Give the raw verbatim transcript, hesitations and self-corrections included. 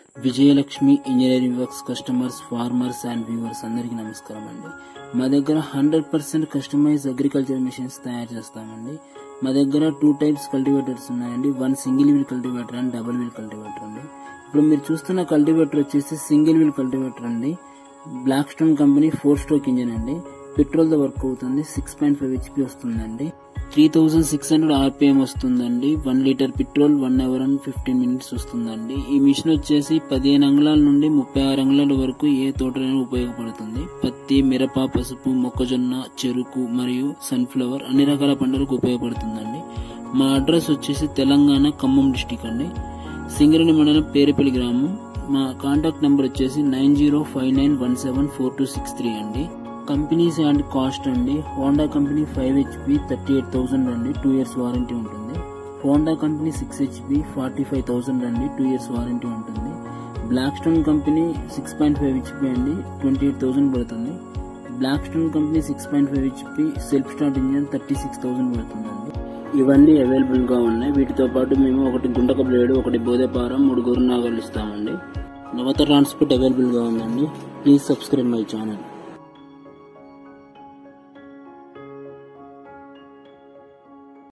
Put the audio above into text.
Vijayalakshmi engineering works customers, farmers and viewers అందరికీ నమస్కారం అండి. మా దగ్గర hundred percent customize agriculture machines తయారు చేస్తామండి. మా దగ్గర టూ టైప్స్ కల్టివేటర్స్ ఉన్నాయండి. One single wheel cultivator and double wheel cultivator అండి. ఇప్పుడు మీరు చూస్తున్న కల్టివేటర్ వచ్చేసి సింగిల్ వీల్ కల్టివేటర్ అండి. Black stone company four stroke engine అండి. పెట్రోల్ తో వర్క్ అవుతుంది. సిక్స్ పాయింట్ ఫైవ్ హెచ్పి వస్తుందండి. Three thousand six hundred RPM వస్తుందండి. One litre petrol one hour and fifteen minutes వస్తుందండి. ఈ మిషన్ వచ్చేసి పదిహేను అంగుళాల నుండి ముప్పై ఆరు అంగుళాల వరకు ఏ తోటలైనా ఉపయోగపడుతుంది. పత్తి, మిరప, పసుపు, మొక్కజొన్న, చెరుకు మరియు సన్ఫ్లవర్ అన్ని రకాల పంటలకు ఉపయోగపడుతుందండి. మా అడ్రస్ వచ్చేసి తెలంగాణ ఖమ్మం డిస్టిక్ అండి. సింగరేణి మండలం పేరుపల్లి గ్రామం. మా కాంటాక్ట్ నెంబర్ వచ్చేసి nine zero five nine one seven four two six three అండి. కంపెనీస్ అండ్ కాస్ట్ అండి. Honda company five HP thirty eight thousand అండి, టూ ఇయర్స్ వారంటీ ఉంటుంది. Honda company six HP forty five thousand అండి, two years warranty ఉంటుంది. Black stone company six point five HP అండి, twenty eight thousand పడుతుంది. Black stone company six point five HP self start engine thirty six thousand పడుతుందండి. ఇవన్నీ available గా ఉన్నాయి. వీటితో పాటు మేము ఒకటి గుంటక బ్లేడు, ఒకటి బోధేపారం, మూడు గోరు నాగలు ఇస్తామండి. నవత ట్రాన్స్పోర్ట్ అవైలబుల్ గా ఉందండి. Please subscribe my channel.